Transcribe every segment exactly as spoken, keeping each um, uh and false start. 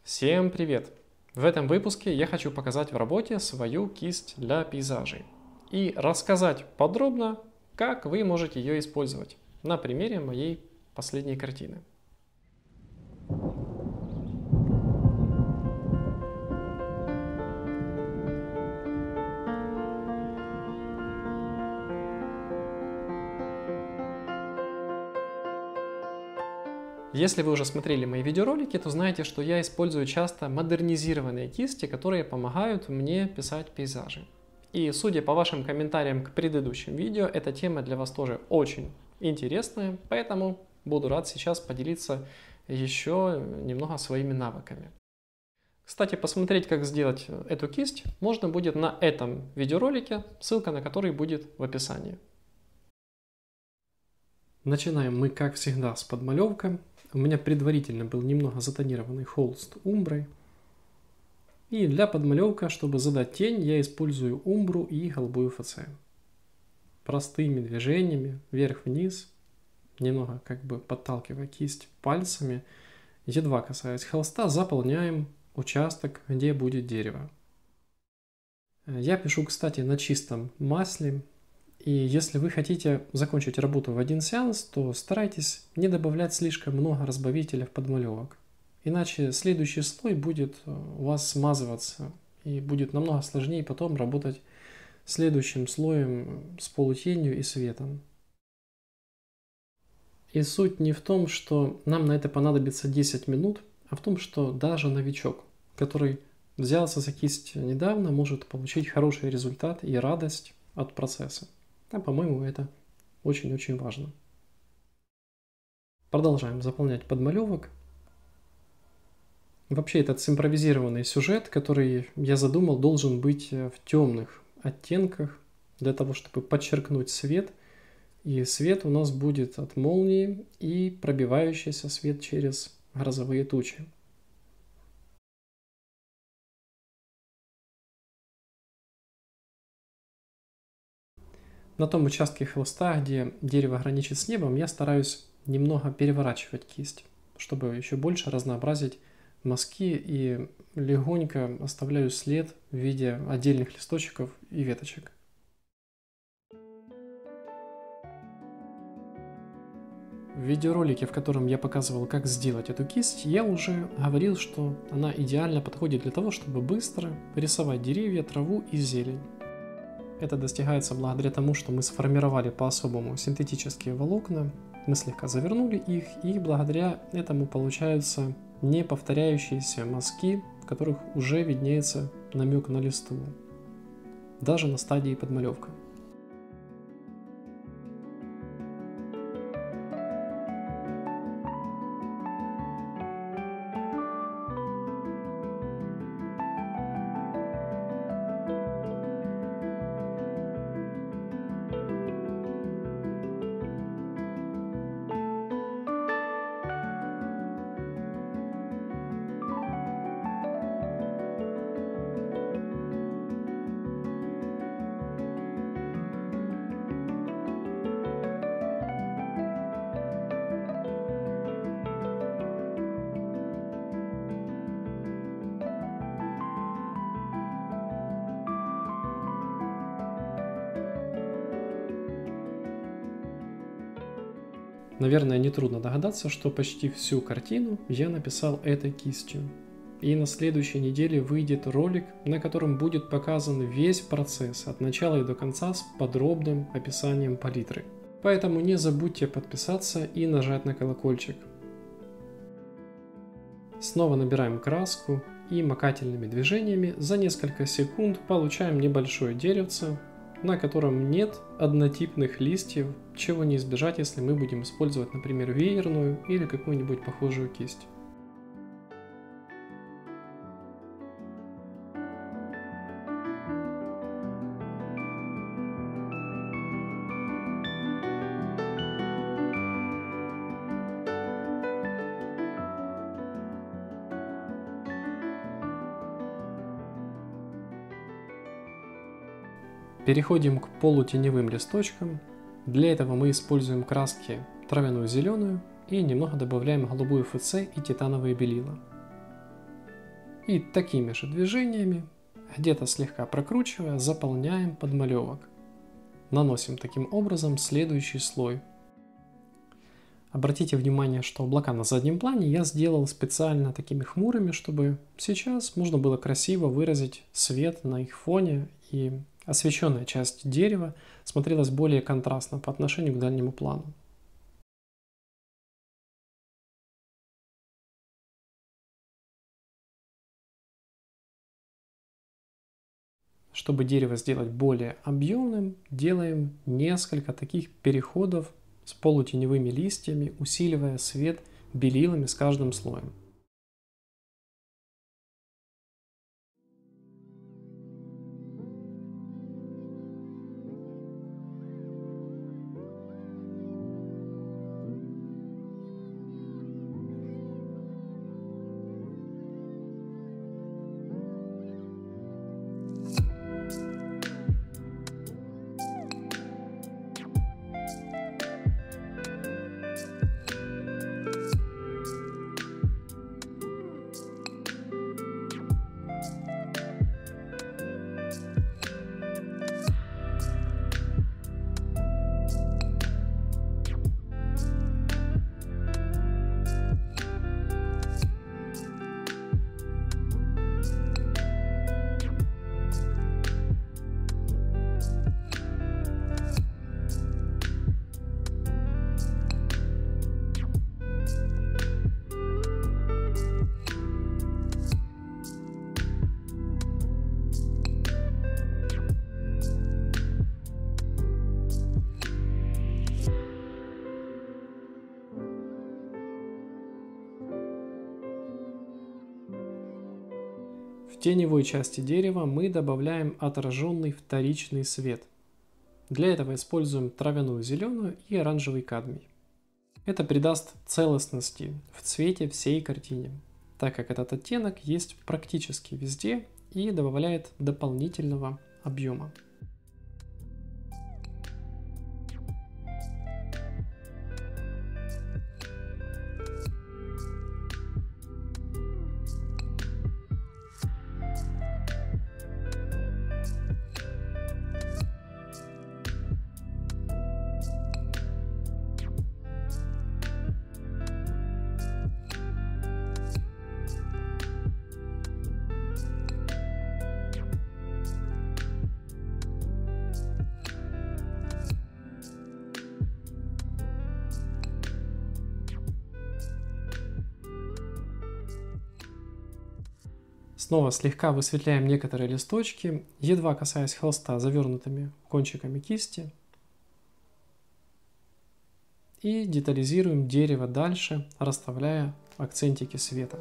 Всем привет! В этом выпуске я хочу показать в работе свою кисть для пейзажей и рассказать подробно, как вы можете ее использовать на примере моей последней картины. Если вы уже смотрели мои видеоролики, то знаете, что я использую часто модернизированные кисти, которые помогают мне писать пейзажи. И судя по вашим комментариям к предыдущим видео, эта тема для вас тоже очень интересная, поэтому буду рад сейчас поделиться еще немного своими навыками. Кстати, посмотреть, как сделать эту кисть, можно будет на этом видеоролике, ссылка на который будет в описании. Начинаем мы, как всегда, с подмалевка. У меня предварительно был немного затонированный холст умброй. И для подмалевка, чтобы задать тень, я использую умбру и голубую ФЦ. Простыми движениями, вверх-вниз, немного как бы подталкивая кисть пальцами, едва касаясь холста, заполняем участок, где будет дерево. Я пишу, кстати, на чистом масле. И если вы хотите закончить работу в один сеанс, то старайтесь не добавлять слишком много разбавителя в подмалевок. Иначе следующий слой будет у вас смазываться и будет намного сложнее потом работать следующим слоем с полутенью и светом. И суть не в том, что нам на это понадобится десять минут, а в том, что даже новичок, который взялся за кисть недавно, может получить хороший результат и радость от процесса. А, по-моему, это очень-очень важно. Продолжаем заполнять подмалевок. Вообще этот симпровизированный сюжет, который я задумал, должен быть в темных оттенках, для того, чтобы подчеркнуть свет. И свет у нас будет от молнии и пробивающийся свет через грозовые тучи. На том участке холста, где дерево граничит с небом, я стараюсь немного переворачивать кисть, чтобы еще больше разнообразить мазки, и легонько оставляю след в виде отдельных листочков и веточек. В видеоролике, в котором я показывал, как сделать эту кисть, я уже говорил, что она идеально подходит для того, чтобы быстро рисовать деревья, траву и зелень. Это достигается благодаря тому, что мы сформировали по-особому синтетические волокна, мы слегка завернули их, и благодаря этому получаются не повторяющиеся мазки, в которых уже виднеется намек на листву, даже на стадии подмалевка. Наверное, нетрудно догадаться, что почти всю картину я написал этой кистью. И на следующей неделе выйдет ролик, на котором будет показан весь процесс от начала и до конца с подробным описанием палитры. Поэтому не забудьте подписаться и нажать на колокольчик. Снова набираем краску и макательными движениями за несколько секунд получаем небольшое деревце, на котором нет однотипных листьев, чего не избежать, если мы будем использовать, например, веерную или какую-нибудь похожую кисть. Переходим к полутеневым листочкам. Для этого мы используем краски травяную зеленую и немного добавляем голубую ФЦ и титановые белила. И такими же движениями, где-то слегка прокручивая, заполняем подмалевок. Наносим таким образом следующий слой. Обратите внимание, что облака на заднем плане я сделал специально такими хмурыми, чтобы сейчас можно было красиво выразить свет на их фоне, и освещенная часть дерева смотрелась более контрастно по отношению к дальнему плану. Чтобы дерево сделать более объемным, делаем несколько таких переходов с полутеневыми листьями, усиливая свет белилами с каждым слоем. В теневой части дерева мы добавляем отраженный вторичный свет. Для этого используем травяную зеленую и оранжевый кадмий. Это придаст целостности в цвете всей картине, так как этот оттенок есть практически везде и добавляет дополнительного объема. Снова слегка высветляем некоторые листочки, едва касаясь холста завернутыми кончиками кисти. И детализируем дерево дальше, расставляя акцентики света.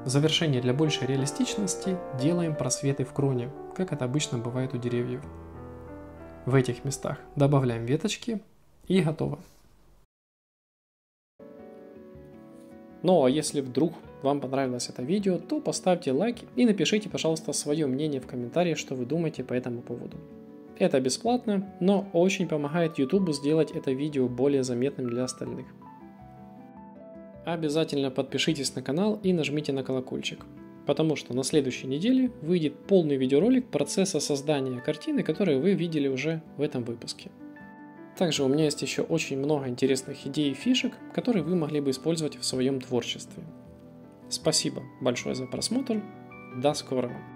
В завершение для большей реалистичности делаем просветы в кроне, как это обычно бывает у деревьев. В этих местах добавляем веточки и готово. Ну а если вдруг вам понравилось это видео, то поставьте лайк и напишите, пожалуйста, свое мнение в комментариях, что вы думаете по этому поводу. Это бесплатно, но очень помогает YouTube сделать это видео более заметным для остальных. Обязательно подпишитесь на канал и нажмите на колокольчик, потому что на следующей неделе выйдет полный видеоролик процесса создания картины, который вы видели уже в этом выпуске. Также у меня есть еще очень много интересных идей и фишек, которые вы могли бы использовать в своем творчестве. Спасибо большое за просмотр. До скорого!